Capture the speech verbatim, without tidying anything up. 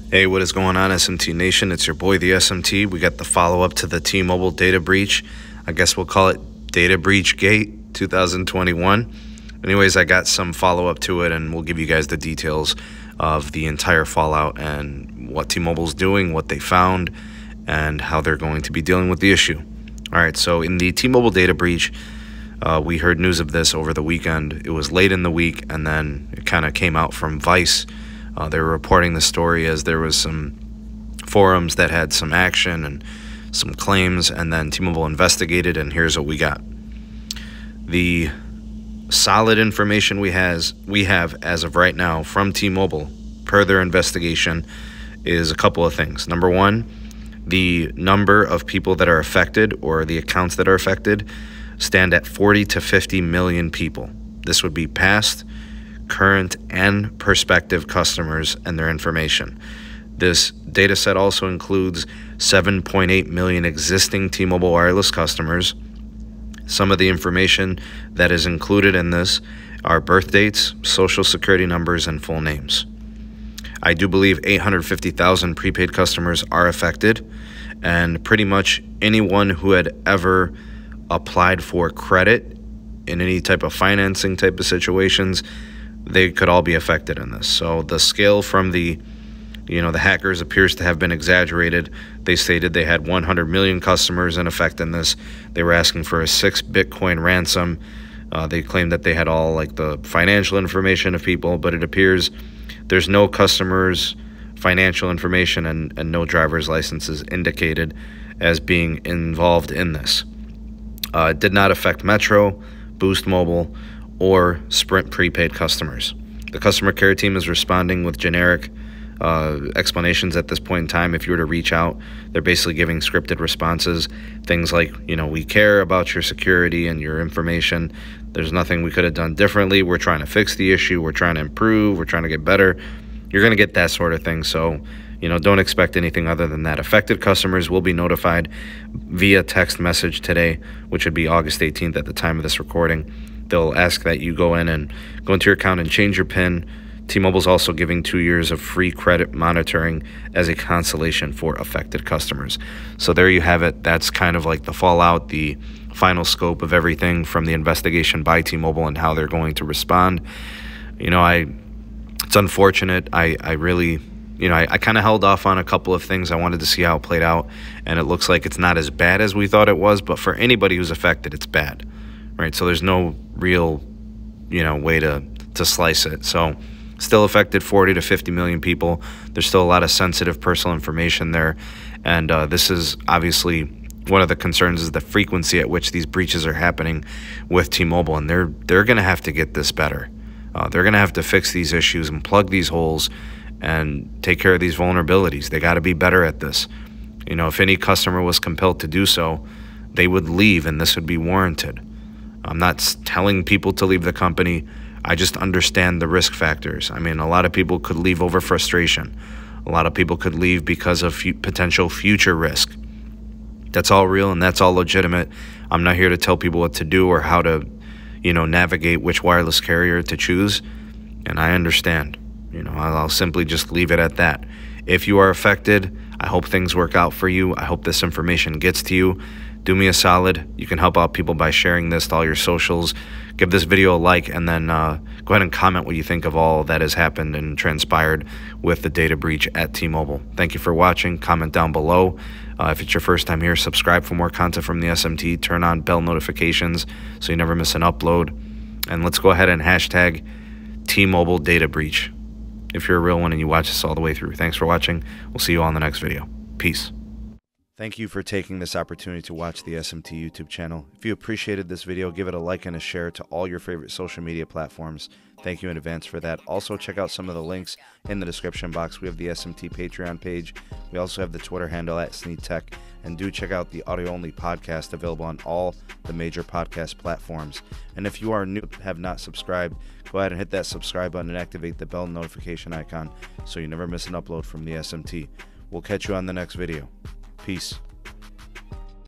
Hey, what is going on, S M T Nation? It's your boy, the S M T. We got the follow-up to the T-Mobile data breach. I guess we'll call it Data Breach Gate twenty twenty-one. Anyways, I got some follow-up to it, and we'll give you guys the details of the entire fallout and what T-Mobile's doing, what they found, and how they're going to be dealing with the issue. All right, so in the T-Mobile data breach, uh, we heard news of this over the weekend. It was late in the week, and then it kind of came out from Vice. Uh, they were reporting the story as there was some forums that had some action and some claims, and then T-Mobile investigated, and here's what we got. The solid information we has we have as of right now from T-Mobile, per their investigation, is a couple of things. Number one, the number of people that are affected, or the accounts that are affected, stand at forty to fifty million people. This would be past, current, and prospective customers and their information. This data set also includes seven point eight million existing T-Mobile wireless customers. Some of the information that is included in this are birth dates, social security numbers, and full names. I do believe eight hundred fifty thousand prepaid customers are affected, and pretty much anyone who had ever applied for credit in any type of financing type of situations, they could all be affected in this. So the scale from the, you know, the hackers appears to have been exaggerated. They stated they had one hundred million customers in effect in this. They were asking for a six Bitcoin ransom. Uh, they claimed that they had all like the financial information of people, but it appears there's no customers' financial information and, and no driver's licenses indicated as being involved in this. Uh, it did not affect Metro, Boost Mobile, or Sprint prepaid customers. The customer care team is responding with generic uh, explanations at this point in time. If you were to reach out, they're basically giving scripted responses. Things like, you know, we care about your security and your information. There's nothing we could have done differently. We're trying to fix the issue. We're trying to improve. We're trying to get better. You're going to get that sort of thing. So, you know, don't expect anything other than that. Affected customers will be notified via text message today, which would be August eighteenth at the time of this recording. They'll ask that you go in and go into your account and change your PIN. T-Mobile's also giving two years of free credit monitoring as a consolation for affected customers. So there you have it. That's kind of like the fallout, the final scope of everything from the investigation by T-Mobile and how they're going to respond. You know, I it's unfortunate. I, I really, you know, I, I kind of held off on a couple of things. I wanted to see how it played out, and it looks like it's not as bad as we thought it was, but for anybody who's affected, it's bad. Right, so there's no real, you know, way to, to slice it. So still affected forty to fifty million people. There's still a lot of sensitive personal information there. And uh, this is obviously one of the concerns is the frequency at which these breaches are happening with T-Mobile. And they're, they're going to have to get this better. Uh, they're going to have to fix these issues and plug these holes and take care of these vulnerabilities. They got to be better at this. You know, if any customer was compelled to do so, they would leave, and this would be warranted. I'm not telling people to leave the company. I just understand the risk factors. I mean, a lot of people could leave over frustration. A lot of people could leave because of f potential future risk. That's all real, and that's all legitimate. I'm not here to tell people what to do or how to, you know, navigate which wireless carrier to choose. And I understand. You know, I'll, I'll simply just leave it at that. If you are affected, I hope things work out for you. I hope this information gets to you. Do me a solid. You can help out people by sharing this to all your socials. Give this video a like, and then uh, go ahead and comment what you think of all that has happened and transpired with the data breach at T-Mobile. Thank you for watching. Comment down below. Uh, if it's your first time here, subscribe for more content from the S M T. Turn on bell notifications so you never miss an upload. And let's go ahead and hashtag T-Mobile data breach if you're a real one and you watch this all the way through. Thanks for watching. We'll see you all in the next video. Peace. Thank you for taking this opportunity to watch the S M T YouTube channel. If you appreciated this video, give it a like and a share to all your favorite social media platforms. Thank you in advance for that. Also, check out some of the links in the description box. We have the S M T Patreon page. We also have the Twitter handle at Sneed Tech. And do check out the audio-only podcast available on all the major podcast platforms. And if you are new, have not subscribed, go ahead and hit that subscribe button and activate the bell notification icon so you never miss an upload from the S M T. We'll catch you on the next video. Peace.